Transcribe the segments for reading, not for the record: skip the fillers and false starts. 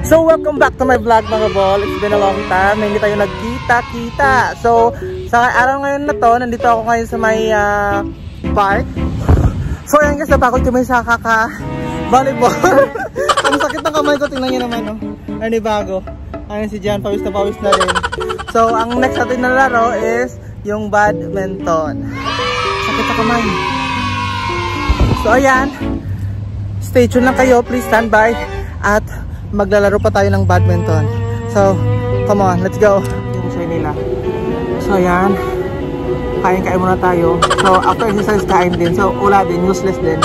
So welcome back to my vlog mga bol. It's been a long time na hindi tayo nagkita-kita. So sa araw ngayon na to, nandito ako ngayon sa may park. So ayan guys, napakot kami sa kaka-volleyball. Ang sakit ng kamay ko, tingnan nyo naman oh. Ano bago. Ayan si Jan, pawis na rin. So ang next natin na laro is yung badminton. Sakit sa kamay. So ayan, stay tuned lang kayo, please stand by. At maglalaro pa tayo ng badminton. So, come on, let's go. Yung show nila. So, ayan. Kain-kain muna tayo. So, after exercise, kain din. So, wala din. Useless din.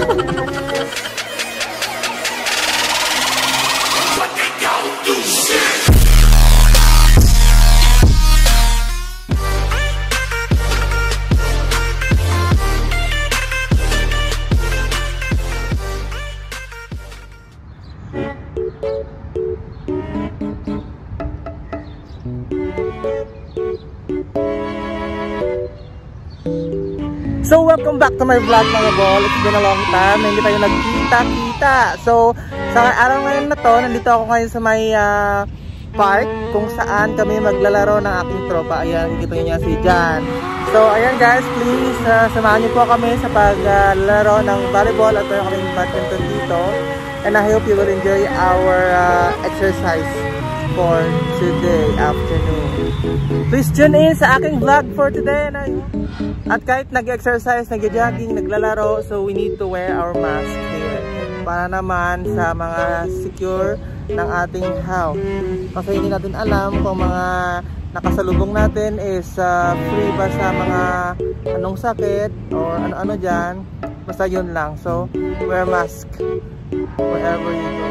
So welcome back to my vlog mga bol. It's been a long time na hindi tayo nagkita-kita. So sa araw ngayon na to, nandito ako ngayon sa may park kung saan kami maglalaro ng aking tropa. Ayan, kita niyo si Jan. So ayan guys, please samahan niyo po kami sa paglalaro ng volleyball at mayroon kaming badminton dito. And I hope you will enjoy our exercise for today afternoon. Please tune in sa aking vlog for today. At kahit nag-exercise, nag-jogging, naglalaro, so we need to wear our mask here para naman sa mga secure ng ating house. Kasi hindi natin alam kung mga nakasalubong natin is free ba sa mga anong sakit or ano-ano dyan. Basta yun lang. So, wear mask wherever you go.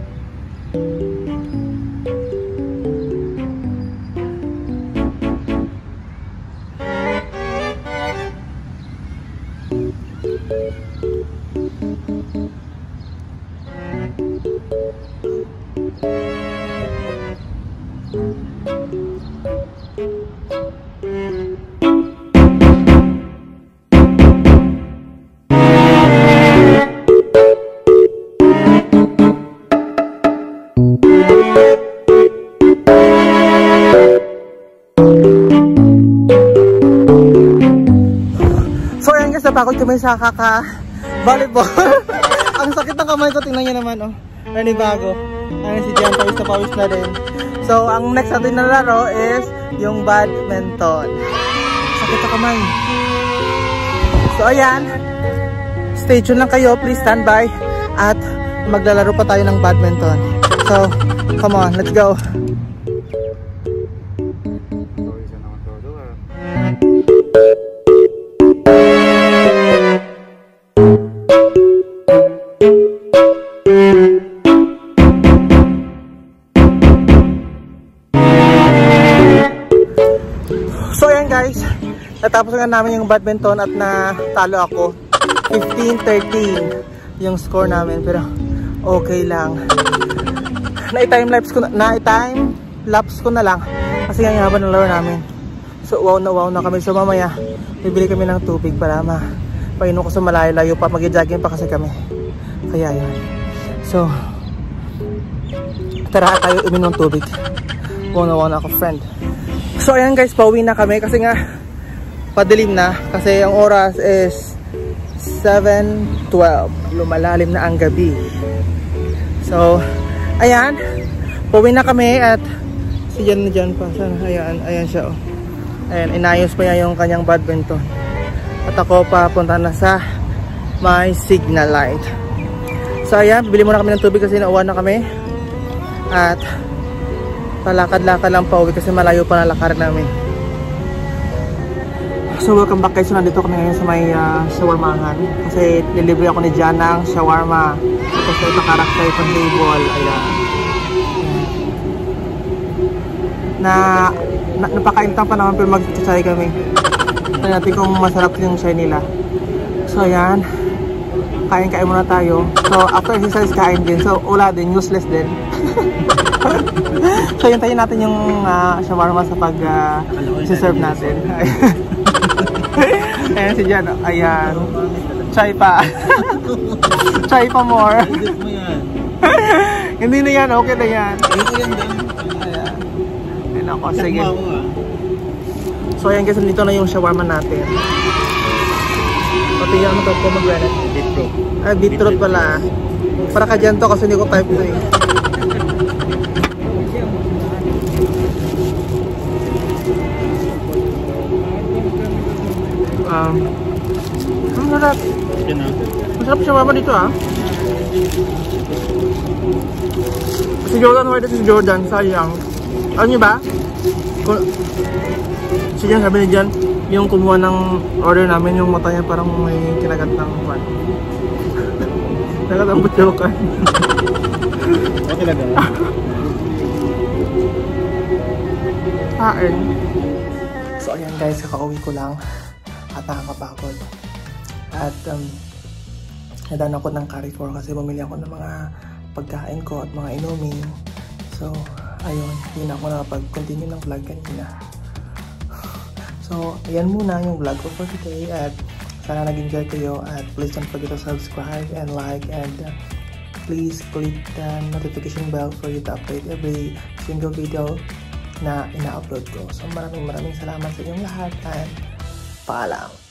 Napakot kami sa kaka-volleyball. Ang sakit ng kamay ko, tingnan nyo naman oh. Ano bago. Ayan si Jan, pawis na rin. So ang next natin na laro is yung badminton. Sakit sa kamay. So ayan, stay tuned lang kayo, please stand by. At maglalaro pa tayo ng badminton. So come on, let's go. Guys, natapos nga namin yung badminton at natalo ako 15-13 yung score namin, pero okay lang. Na-time lapse ko na lang kasi yung haba ng laro namin. So wow na kami. So mamaya bibili kami ng tubig para painom ko sa malayo-layo pa, mag-jogging pa kasi kami. Kaya yun. So tara tayo uminom ng tubig. Wow na ako, friend. So ayan guys, pauwi na kami kasi nga padilim na, kasi ang oras is 7:12. Lumalalim na ang gabi. So ayan, pauwi na kami at si Jan pa. Ayan siya oh. Ayan, inayos pa niya yung kanyang badminton. At ako papunta na sa may signal light. So ayan, bili muna kami ng tubig kasi nauwan na kami. At palakad-lakad lang pauwi kasi malayo pa na lakad namin. So welcome back guys. So nandito kami ngayon sa may shawarmahan kasi nilibre ako ni Jan ng shawarma. Tapos na ito karakter sa table. Ayan. Napakaintang pa naman pero mag-chay kami. Tignan natin kung masarap yung chai nila. So ayan, kain-kain muna tayo. So after exercise, kain din. So wala din, useless din. So hintayin natin yung shawarma sa pag-serve natin. Ayan si Jan. Ayan. Chai pa. Chai pa more. Hindi na yan, okay na yan. Ito yan din. Ayan. Ayun ako, sige. Sakma mo So ayan guys, nandito na yung shawarma natin. Pati yan mo to pomegranate. Beetroot. Ah, beetroot pala. Para ka dyan to kasi hindi ko type to eh. Ang sarap. Masarap shawarma dito ah. Si Jordan, why si Jordan? Sayang. Alam niyo ba? Siya sabi ni Jan, yung kumuha ng order namin, yung mata niya parang may kinagat ng pan. Nakatambot yung kan. Okay lang gano'n. Kain. So ayan guys, kakauwi ko lang at nakakapagod. At nadaan ako ng Carrefour kasi bumili ako ng mga pagkain ko at mga inumin. So ayun, hindi na ako nakapag-continue ng vlog kanina. So ayan muna yung vlog ko for today at sana nag-enjoy kayo at please don't forget to subscribe and like and please click the notification bell for you to update every single video na ina-upload ko. So maraming salamat sa inyong lahat and paalam.